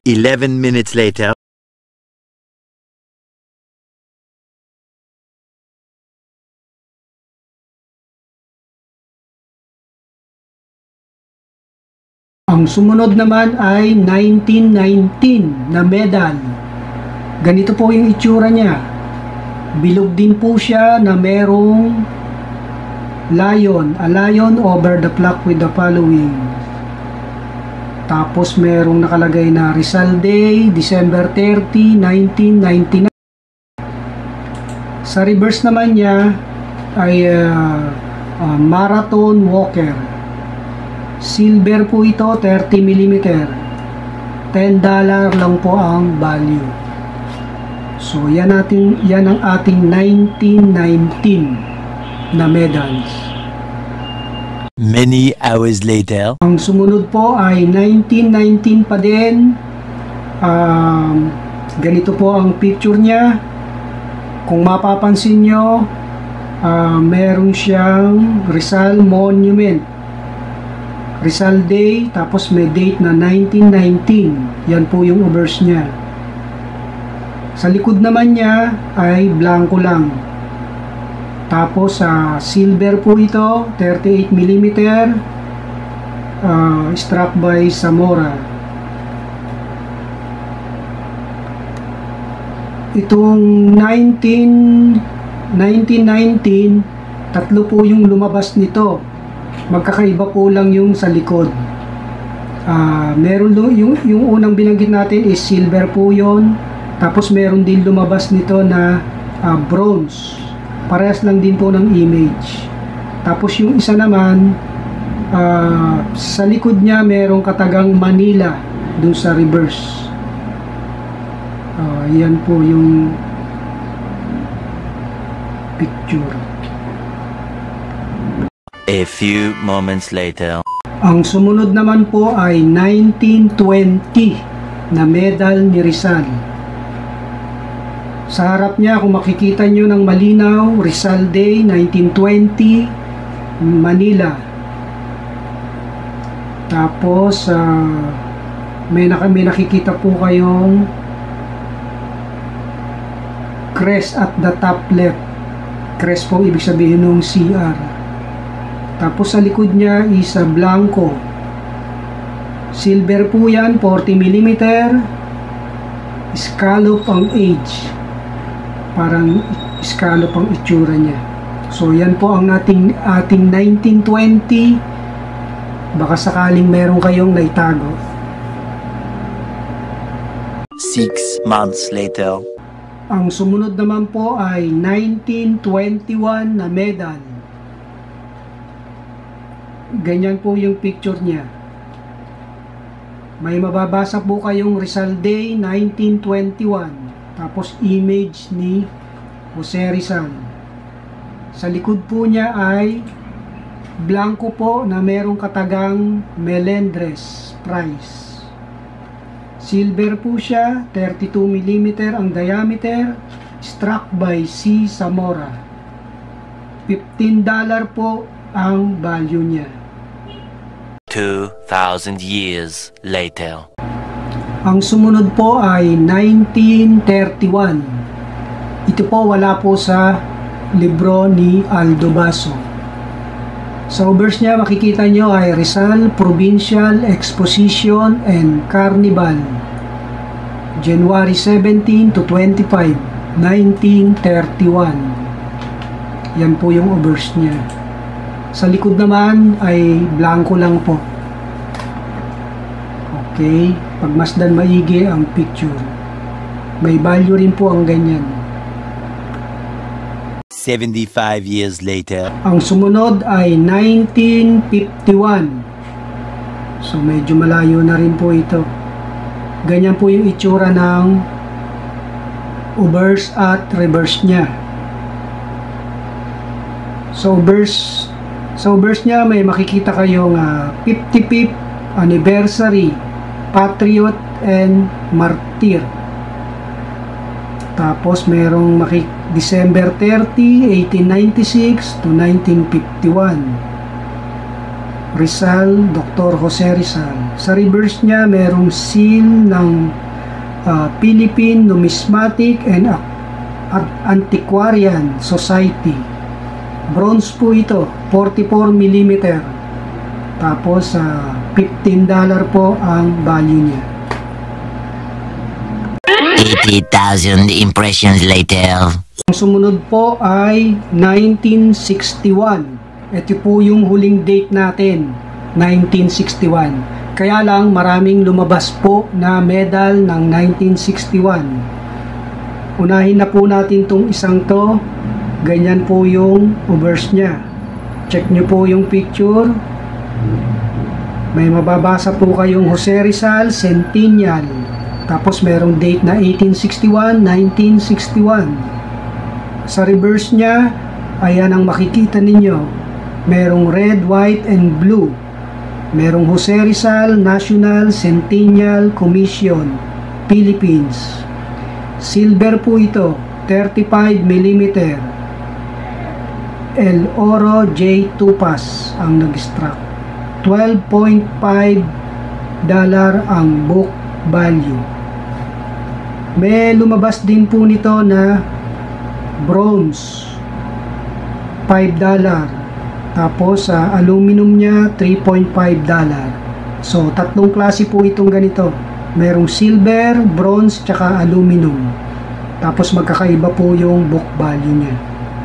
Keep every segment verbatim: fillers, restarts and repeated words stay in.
Eleven minutes later. Ang sumunod naman ay nineteen nineteen na medal. Ganito po yung itsura niya. Bilog din po siya na merong lion, a lion over the flock with the following. Tapos merong nakalagay na Rizal Day, December thirtieth, nineteen ninety-nine. Sa reverse naman niya ay uh, uh, Marathon Walker. Silver po ito, thirty millimeter. ten dollars lang po ang value. So yan ating yan ang ating nineteen nineteen na medals. Many hours later. Ang sumunod po ay nineteen nineteen pa din. Um, ganito po ang picture niya. Kung mapapansin nyo, uh, meron siyang Rizal Monument. Rizal Day, tapos may date na nineteen nineteen. Yan po yung obverse niya. Sa likod naman niya ay blanco lang. Tapos sa uh, silver po ito, thirty-eight millimeter, uh, struck by Zamora. Itong nineteen nineteen, tatlo po yung lumabas nito. Magkakaiba po lang yung sa likod. Uh, meron yung, yung unang binanggit natin is silver po yon. Tapos meron din lumabas nito na uh, bronze. Parehas lang din po ng image. Tapos yung isa naman, uh, sa likod niya merong katagang Manila dun sa reverse. Uh, yan po yung picture. A few moments later. Ang sumunod naman po ay nineteen twenty na medal ni Rizal. Sa harap niya, kung makikita nyo ng malinaw, Rizal Day nineteen twenty, Manila. Tapos uh, may, may nakikita po kayong crest at the top left. Crest po ibig sabihin ng C R. Tapos sa likod niya is uh, blanco. Silver po yan, forty millimeter. Scallop ang age. Parang scallop ang itsura niya. So yan po ang ating, ating nineteen twenty. Baka sakaling meron kayong naitago. Six months later. Ang sumunod naman po ay nineteen twenty-one na medal. Ganyan po yung picture niya. May mababasa po kayong Rizal Day nineteen twenty-one. Tapos image ni Jose Rizal. Sa likod po niya ay blanco po na merong katagang Melendres Price. Silver po siya, thirty-two millimeter ang diameter, struck by C. Zamora. fifteen dollars po ang value niya. Two thousand years later. Ang sumunod po ay nineteen thirty-one. Ito po wala po sa libro ni Aldo Basso. Sa obverse niya makikita nyo ay Rizal Provincial Exposition and Carnival, January seventeen to twenty-five, nineteen thirty-one. Yan po yung obverse niya. Sa likod naman ay blanco lang po. Okay, pagmasdan maigi ang picture. May value rin po ang ganyan. Seventy-five years later. Ang sumunod ay nineteen fifty-one. So medyo malayo na rin po ito. Ganyan po yung itsura ng obverse at reverse niya. So obverse Sa obverse niya may makikita kayong uh, fifty-fifth anniversary, Patriot and Martyr. Tapos merong makik December thirtieth, eighteen ninety-six to nineteen fifty-one. Rizal, Doctor Jose Rizal. Sa reverse niya, merong seal ng uh, Philippine Numismatic and Antiquarian Society. Bronze po ito, forty-four millimeter. Tapos, uh, fifteen dollars po ang value niya. eighty thousand impressions later. Ang sumunod po ay nineteen sixty-one. Ito po yung huling date natin, nineteen sixty-one. Kaya lang maraming lumabas po na medal ng nineteen sixty-one. Unahin na po natin tong isang to. Ganyan po yung obverse niya. Check nyo po yung picture. May mababasa po kayong Jose Rizal Centennial. Tapos merong date na eighteen sixty-one, nineteen sixty-one. Sa reverse niya, ayan ang makikita ninyo. Merong red, white, and blue. Merong Jose Rizal National Centennial Commission, Philippines. Silver po ito, thirty-five millimeter. El Oro J. Tupas ang nag-struck. twelve point five dollar ang book value. May lumabas din po nito na bronze, five dollar. Tapos sa uh, aluminum niya, three point five dollar. So tatlong klase po itong ganito. Merong silver, bronze, tsaka aluminum. Tapos magkakaiba po yung book value niya.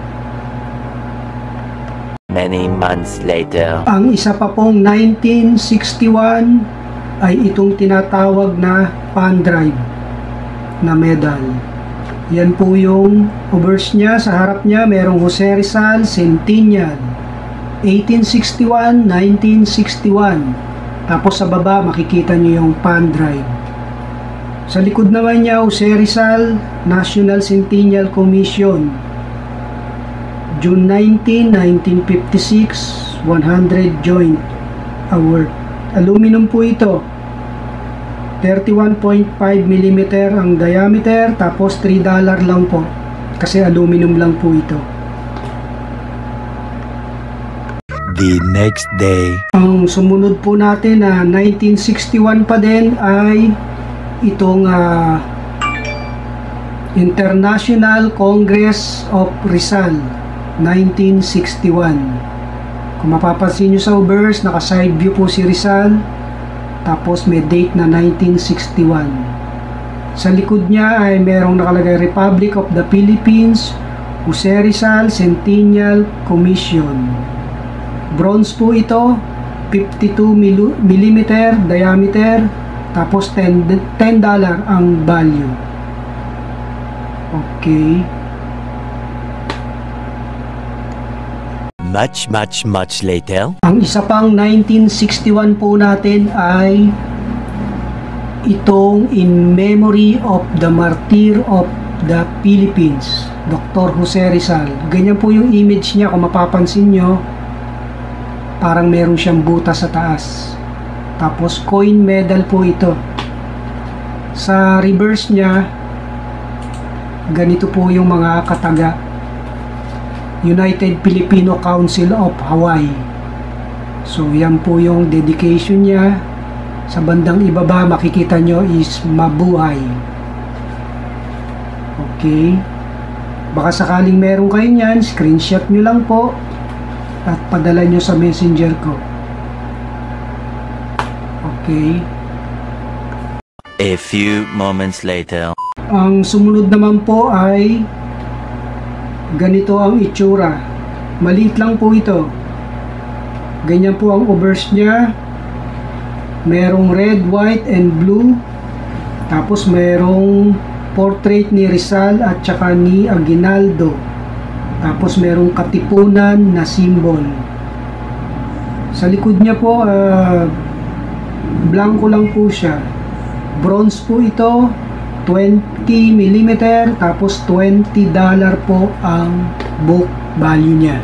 Many months later. Ang isa pa pong nineteen sixty-one ay itong tinatawag na Pan Drive na medal. Yan po yung obverse niya. Sa harap niya merong Jose Rizal Centennial, eighteen sixty-one, nineteen sixty-one. Tapos sa baba makikita niyo yung Pan Drive. Sa likod naman niya, Jose Rizal National Centennial Commission, June nineteenth, nineteen fifty-six, one hundred Joint Award. Aluminum po ito, thirty-one point five millimeter ang diameter. Tapos three dollar lang po kasi aluminum lang po ito. The next day. Ang sumunod po natin na nineteen sixty-one pa din ay itong uh, International Congress of Rizal, nineteen sixty-one. Kung mapapansin nyo sa obverse, naka side view po si Rizal. Tapos may date na nineteen sixty-one. Sa likod niya ay merong nakalagay Republic of the Philippines, Jose Rizal Centennial Commission. Bronze po ito, fifty-two millimeter diameter. Tapos ten dollar ang value. Okay. Much, much, much later. Ang isa pang nineteen sixty-one po natin ay itong In Memory of the Martyr of the Philippines, Doctor Jose Rizal. Ganyan po yung image niya. Kung mapapansin nyo, parang meron siyang butas sa taas. Tapos coin medal po ito. Sa reverse niya, ganito po yung mga kataga. United Filipino Council of Hawaii. So yan po yung dedication niya. Sa bandang ibaba makikita nyo is mabuhay. Okay. Baka sakaling meron kayo nyan, screenshot nyo lang po at padala nyo sa messenger ko. Okay. A few moments later. Ang sumunod naman po ay ganito ang itsura. Maliit lang po ito. Ganyan po ang obverse niya. Merong red, white, and blue. Tapos merong portrait ni Rizal at saka ni Aguinaldo. Tapos merong katipunan na symbol. Sa likod niya po, uh, blanco lang po siya. Bronze po ito, twenty millimeter. Tapos twenty dollar po ang book value niya.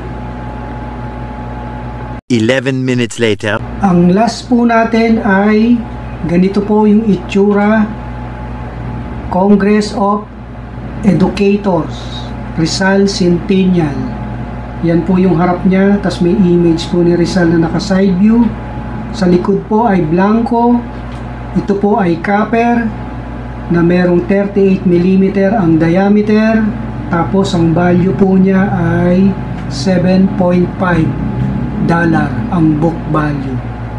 eleven minutes later. Ang last po natin ay ganito po yung itsura. Congress of Educators, Rizal Centennial. Yan po yung harap niya. Tapos may image po ni Rizal na naka side view. Sa likod po ay blanco. Ito po ay copper na merong thirty-eight millimeter ang diameter. Tapos ang value po niya ay seven point five dollar ang book value.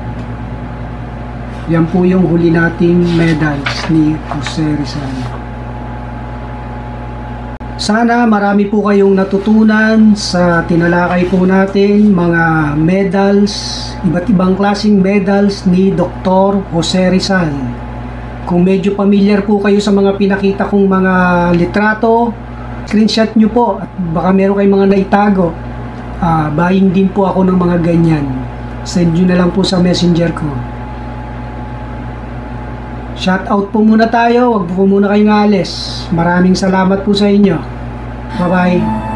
Yan po yung huli nating medals ni Jose Rizal. Sana marami po kayong natutunan sa tinalakay po natin mga medals, iba't ibang klaseng medals ni Doctor Jose Rizal. Kung medyo familiar po kayo sa mga pinakita kong mga litrato, screenshot nyo po at baka meron kayong mga naitago. Uh, buying din po ako ng mga ganyan. Send nyo na lang po sa messenger ko. Shout out po muna tayo, wag po muna kayong alis. Maraming salamat po sa inyo. Bye bye.